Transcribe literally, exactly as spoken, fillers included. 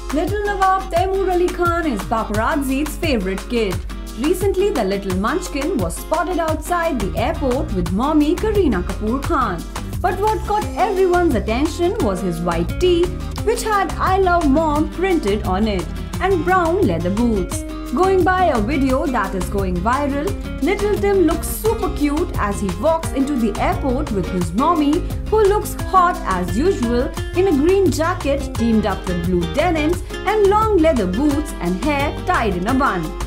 Little Nawab Taimur Ali Khan is paparazzi's favorite kid. Recently, the little munchkin was spotted outside the airport with mommy Kareena Kapoor Khan. But what caught everyone's attention was his white tee, which had "I love mom" printed on it, and brown leather boots. Going by a video that is going viral, little Tim looks super cute as he walks into the airport with his mommy, who looks hot as usual in a green jacket teamed up with blue denims and long leather boots and hair tied in a bun.